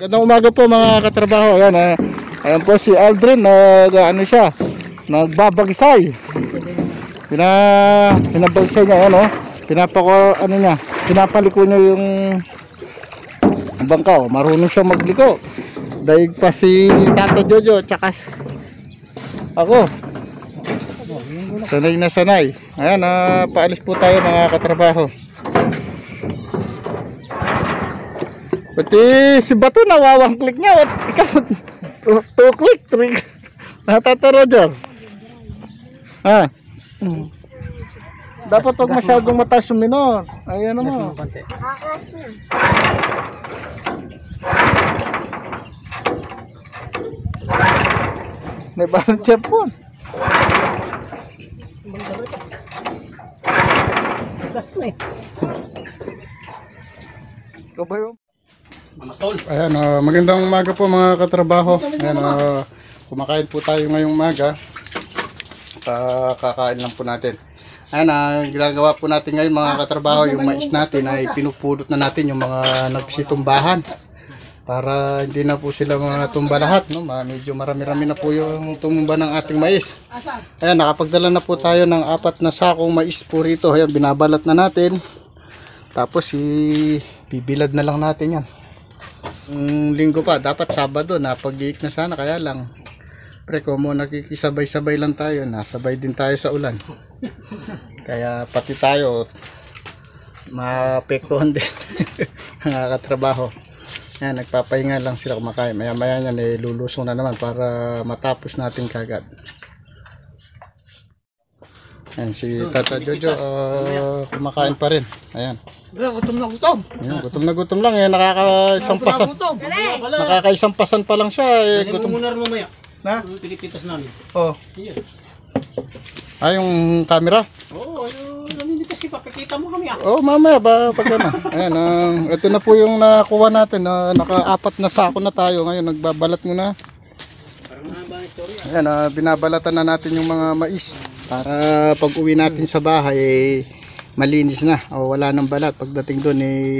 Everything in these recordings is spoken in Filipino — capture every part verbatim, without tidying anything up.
Magandang umaga po mga katrabaho. Ayan, eh. Ayan po si Aldrin, nag ano siya, nagbabagsay. Pina pinabagsay niya, ano? Pinapako ano niya, pinapaliko niya yung bangka. Oh. Marunong siya magliko. Daig pa si Tata Jojo tsaka ako. Sanay na sanay. Ayan, uh, paalis po tayo mga katrabaho. Pati si Bato nawawang click niya. At ikaw, two click, three. Natata Roger. Ha? Hmm. Dapat huwag masyadong mataas yung minor. Ayan mo. Nakakas na. May balon siya po. Nakakas na eh. Ikaw ba yun? Ayan, uh, magandang umaga po mga katrabaho. Ayan, uh, kumakain po tayo ngayong umaga. Uh, kakain lang po natin. Ayan, uh, ginagawa po natin ngayon mga katrabaho, yung mais natin ay pinupulot na natin yung mga nagsitumbahan para hindi na po sila mga tumba lahat, no? Medyo marami-rami na po yung tumba ng ating mais. Ayan, nakapagdala na po tayo ng apat na sakong mais po rito. Ayan, binabalat na natin. Tapos i bibilad na lang natin yan. Um, linggo pa, dapat Sabado na pag-iik na sana, kaya lang pre, kung mo nakikisabay-sabay lang tayo, nasabay din tayo sa ulan. Kaya pati tayo maapektuhan din mga katrabaho. Yan, nagpapahinga lang sila kumakain. Maya maya yan eh, lulusong na naman para matapos natin kagad. Yan, si Tata Jojo uh, kumakain pa rin. Ayan. Gutom na gutom. Ayan, gutom na gutom lang eh, nakakaisang pasan. Nakakaisang pasan pa lang siya eh. Gutom mo na rin mamaya. Na? Pilipitas namin. Oh. Ay, yung camera? Oo, oh, namin kasi papakita mo kami ah. Oh, mamaya ba pag ano. Ayan, uh, ito na po yung nakuha natin. Uh, naka-apat na sako na tayo. Ngayon, nagbabalat muna. Ayan, uh, binabalatan na natin yung mga mais. Para pag uwi natin sa bahay, eh, malinis na. O wala nang balat. Pagdating doon, eh,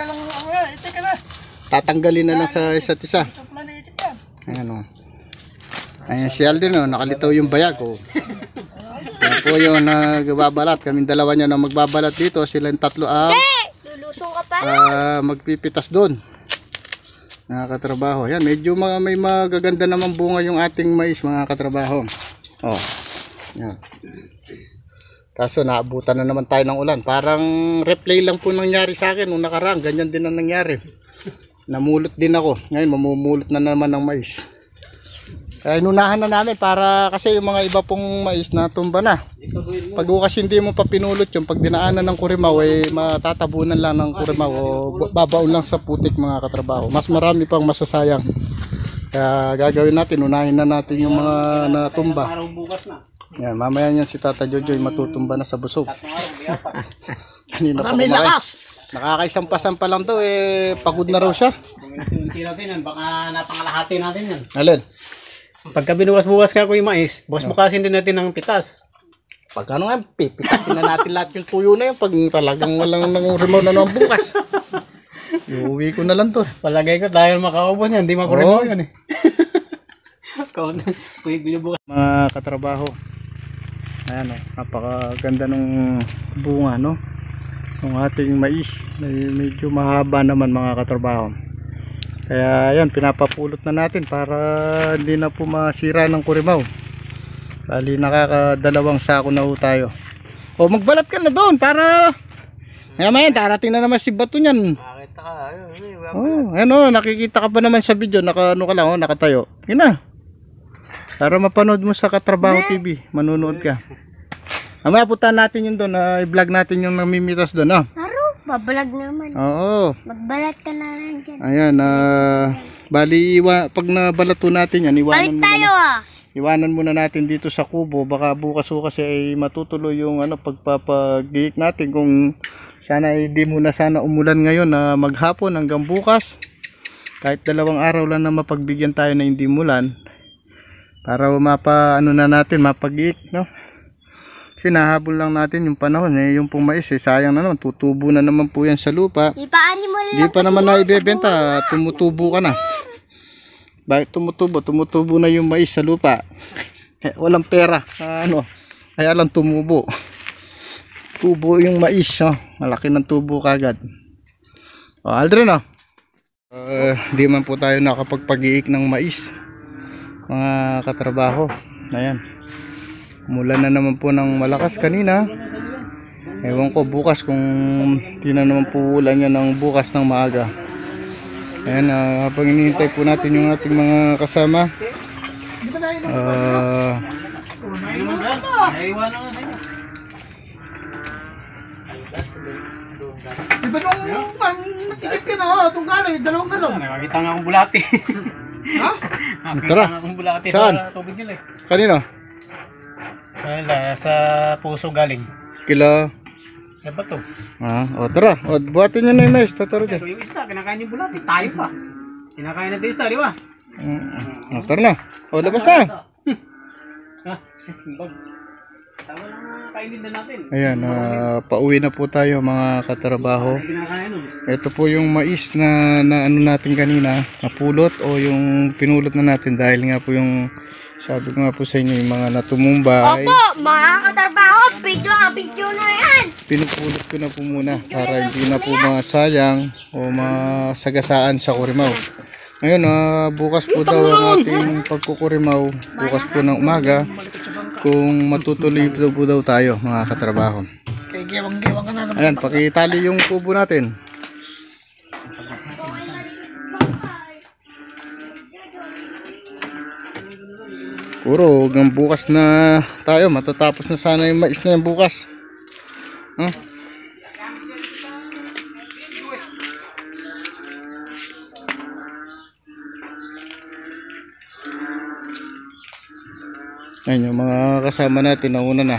tatanggalin na lang sa isa't isa. Ayan o. Oh. Ayan si Aldrin, oh, nakalitaw yung bayag. Oh. Ayan po yung nagbabalat. Kaming dalawa niya na magbabalat dito. Silang tatlo ang uh, magpipitas doon. Nakakatrabaho. Ayan, medyo mga, may magaganda naman bunga yung ating mais mga katrabaho. Oh. Ayan. Kaso naabutan na naman tayo ng ulan. Parang replay lang po nangyari sa akin nung nakaraan. Ganyan din ang nangyari. Namulot din ako. Ngayon mamumulot na naman ng mais. Kaya inunahan na namin para kasi yung mga iba pong mais na tumba na. Pag kasi hindi mo pa pinulot yung pag dinaanan ng kurimaw eh matatabunan lang ng kurimaw o babaon lang sa putik mga katrabaho. Mas marami pang masasayang. Kaya gagawin natin, unahin na natin yung mga natumba. Yan, mamaya niyan si Tata Jojo matutumba na sa busog. Kanina pa kumain. Nakakaisampasan pa lang daw eh pagod na raw siya. Baka napangalahati natin yan. Alin? Pagka binuwas-buwas ka ko yung mais, buwas bukasin din natin ng pitas. Pag ano nga, pipitasin na natin lahat yung tuyo na yun. Pag talagang walang nangurimaw na naman bukas. Iuwi ko na lang to. Palagay ko dahil makaubos yan, hindi makurimaw oh. Yan eh. Mga katrabaho. Ayan o, napakaganda ng bunga no. Ng ating mais. May, medyo mahaba naman mga katrabaho. Kaya yan, pinapapulot na natin para hindi na po masira ng kurimaw. Bali nakakadalawang sako na ho tayo. O magbalat ka na doon para maya maya darating na naman si Bato niyan. Nakita ka. Oh, ano, nakikita ka pa naman sa video, naka ano ka lang, oh, nakatayo. Yun na. Para mapanood mo sa Katrabaho T V, manunood ka. Mamaya puntahan natin yun doon, uh, i-vlog natin yung namimitas doon, ah. Babalag naman. Oo. Magbalat ka na lang dyan. Ayan, uh, bali, iwa, pag nabalat po natin yan, iwanan Balik tayo muna, ah. iwanan muna natin dito sa kubo. Baka bukas o kasi ay matutuloy yung ano, pagpapag-giik natin. Kung sana hindi muna sana umulan ngayon na maghapon hanggang bukas. Kahit dalawang araw lang na mapagbigyan tayo na hindi mulan. Para mapa, ano na natin, mapag-giik, no? Kasi nahabol lang natin yung panahon eh, yung pong mais eh, sayang na naman, tutubo na naman po yan sa lupa. Ipaani mo lang. Hindi pa naman na ibebenta, tumutubo ka na. Bakit tumutubo? Tumutubo na yung mais sa lupa. Eh, walang pera. Ah, ano? Kaya lang tumubo. Tubo yung mais. Oh. Malaki ng tubo kagad. O, Aldrin, oh. Uh, di man po tayo nakapagpag-iik ng mais. Mga katrabaho. Ayan. Mula na naman po ng malakas kanina. Ewan ko bukas kung di na naman po ulan yan ng bukas ng maaga. Ayan, uh, habang inihintay po natin yung ating mga kasama. Uh, Di ba nung natigit ka na, oh, itong gano'n, dalawang galon. Nakakita nga akong bulati. Ha? Nakakita Tara. nga akong bulati Saan? sa tubig nila eh. kanino? Sa, sa puso galing. Kila. Ano ba to? Ah, o tara. O, buhatin nyo na yung mais. Tataro dyan. Pero yung isda, kinakain yung bulati. Tayo pa. Kinakain natin yung isda, di ba? O, tara na. O, labas na. Ha? Bag. Tama lang na kainin na natin. Ayan, ah, pauwi na po tayo mga katrabaho. Kinakain nun. Ito po yung mais na, na ano natin kanina, napulot o yung pinulot na natin dahil nga po yung sabi ko nga po sa inyo yung mga natumumbay. Opo, mga katrabaho, video ang video na yan. Pinupulot ko na po muna para hindi na po masayang o masagasaan sa kurimaw. Ngayon, ah, bukas po daw ang ating pagkukurimaw, bukas po ng umaga, kung matutuloy daw po daw tayo mga katrabaho. Kaya gewang-gewang ka na naman. Ayan, pakitali yung kubo natin. Puro hanggang bukas na tayo, matatapos na sana yung mais na yung bukas. Huh? Ayan yung mga kasama natin, nauna na.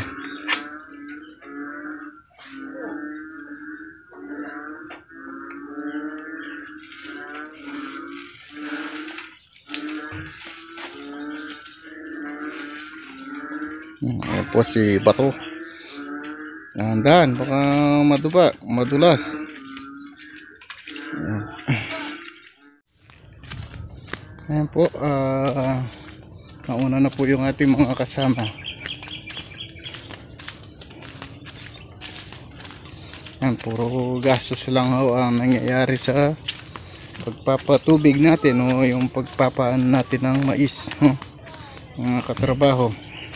Hmm, ayan po si Bato. Dahan-dahan, baka maduba, madulas. Ayan, ayan po, ah... Uh, nauna na po yung ating mga kasama. Yan, puro gastos lang ho ang nangyayari sa pagpapatubig natin o yung pagpapaan natin ng mais, huh? Mga katrabaho.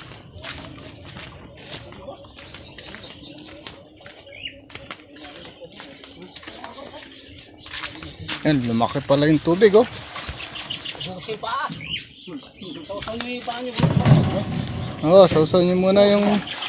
Yan, lumaki pala yung tubig, oh. Busi pa. Sausaw nyo yung paa nyo. Oo, sausaw nyo muna yung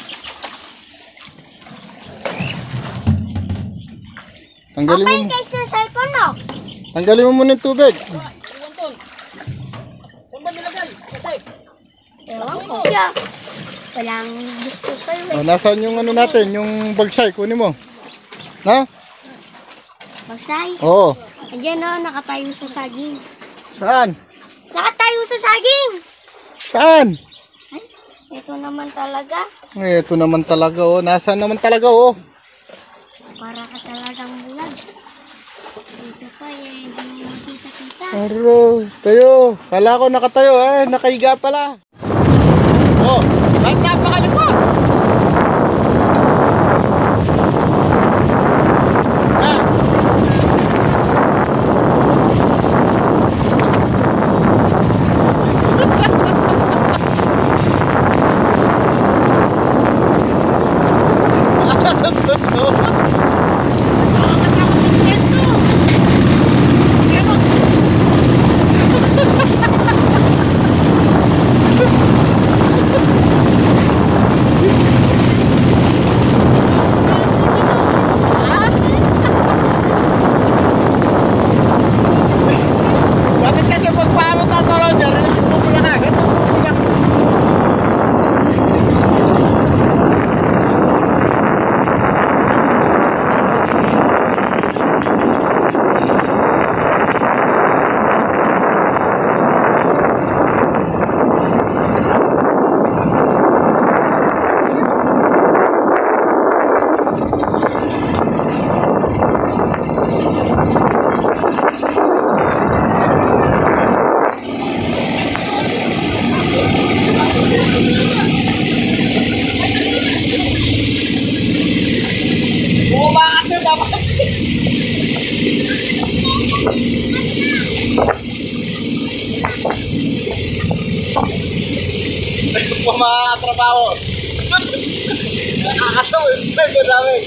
tanggalin mo, Guys, na cellphone no? tanggalin mo muna yung tubig. Iwan tol. Saan ba nilagay? Kasi. Ewan ko. Siya. Walang gusto sa'yo O, eh. nasaan yung ano natin, yung bagsay, kunin mo. Ha? Magsay. Oo. Ayan o, nakatayo sa saging. Saan? Nakatayo sa saging! Saan? Ay, ito naman talaga. Eh, ito naman talaga, oh. Nasaan naman talaga, oh. Para ka talagang bulag. Ito pa eh, hindi mo makita-kita. Aro, tayo. Kala ko nakatayo, eh. Nakahiga pala. Oh, ba't napakalikot? Ah. Bumaba kasi dapat. Pumatrabaho. Nakakasaw yung tayo namin.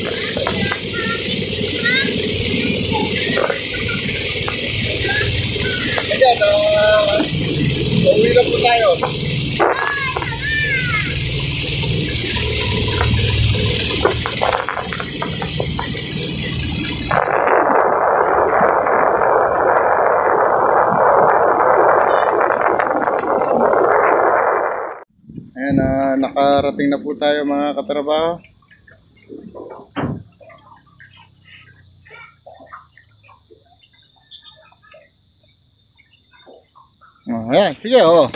Ayan, uh, uwi na po tayo. Ayan, uh, nakarating na po tayo mga katrabaho. Oh, ayan, sige, oh.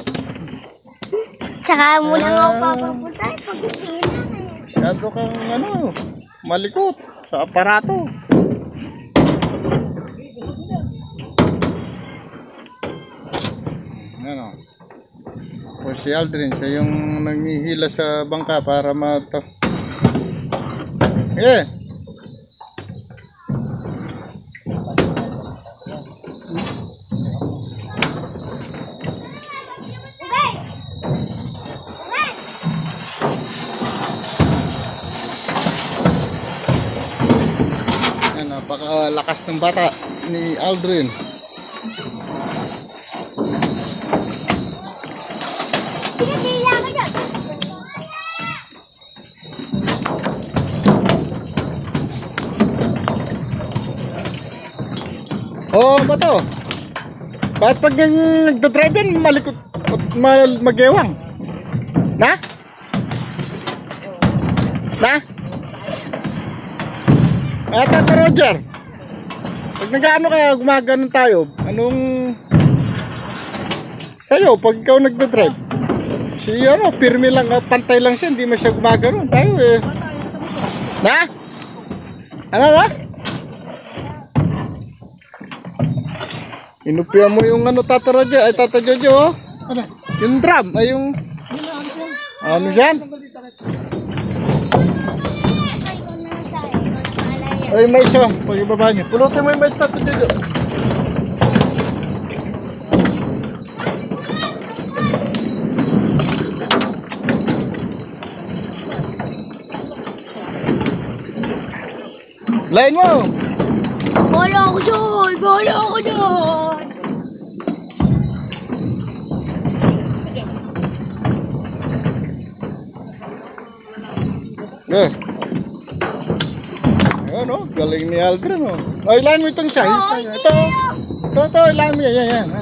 Tsaka muna nga ako Ah. papapunta pag kailangan eh. Masyado kang ano, malikot sa aparato. Ano? O si Aldrin, siya yung nanghihila sa bangka para mato. Eh. Yan, napakalakas ng bata ni Aldrin. Sige, tila ka dyan. Oh, bato. Bakit pag nagdadrive yan, malikot at mal- magewang? Na? Na? Ah, Tata Roger. Pag nag-ano ka, gumaganon tayo. Anong sa'yo, pag ikaw nagdadrive? Si ano, pirmi lang, ah, pantay lang siya, hindi mo siya gumaganon. Tayo eh. Na? Ano na? Inupian mo yung ano, Tata Roger, ay Tata Jojo, oh. Ano? Yung drum, ay yung ano yan? Ay, mais oh, pag ibaba niyo. Pulutin mo yung mais, Tata Jojo. Lain mo! Bola ako dyan! Bola ako dyan! Sige. Eh. Ayan oh, galing ni Aldrin oh. Ay, ilahin mo itong isa. isa. Ito, ito, ito, ilahin mo yan, yan, yan.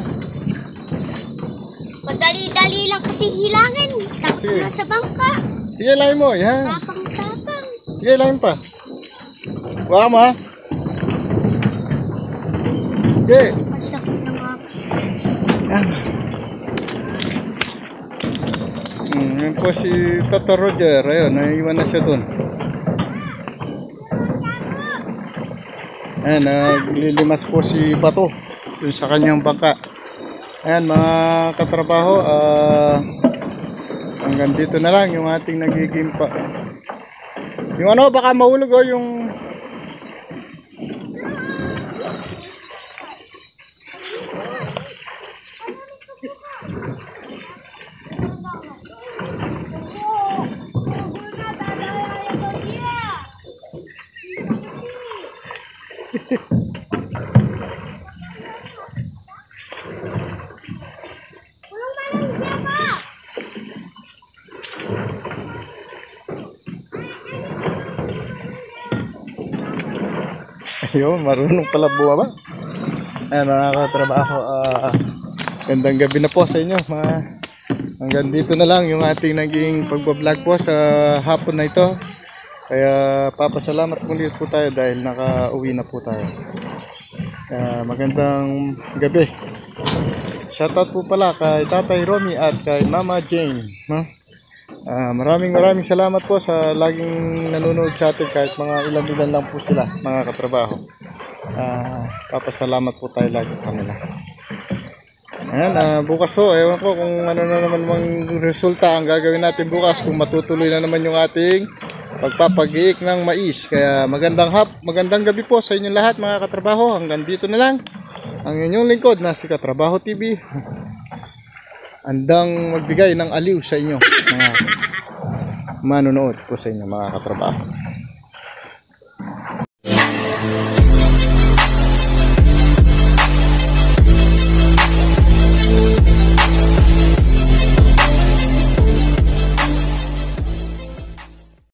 Madali-dali lang kasi hilangin. Tapos Sige. nasa bangka. Sige, ilahin mo, yan. Tapang-tapang. Sige, ilahin pa. Huwag mo ha. Sige. Masakit na nga. Hmm, yan po si Tata Roger. Ayun, naiwan na siya dun. Ayan, naglilimas po si Bato dun sa kanyang bangka. Ayan mga katrabaho, ah, hanggang dito na lang yung ating nagiging pa. Yung ano, baka mahulog oh, yung ayun, marunong pala bumaba. Ayan mga katrabaho, uh, gandang gabi na po sa inyo mga, hanggang dito na lang yung ating naging pagbablog po sa hapon na ito. Kaya papasalamat muli po tayo dahil naka-uwi na po tayo. Uh, magandang gabi. Shoutout po pala kay Tatay Romy at kay Mama Jane, no? Uh, maraming maraming salamat po sa laging nanonood sa atin kahit mga ilang ilan lang po sila mga katrabaho. Uh, papasalamat po tayo lagi sa kanila. Ayan, ah, bukas ho, ewan ko kung ano na naman mang resulta ang gagawin natin bukas, kung matutuloy na naman yung ating pagpapagiik ng mais. Kaya magandang hap, magandang gabi po sa inyong lahat mga katrabaho. Hanggang dito na lang ang inyong lingkod na si Katrabaho T V. Andang magbigay ng aliw sa inyo mga manonood po sa inyo mga katrabaho.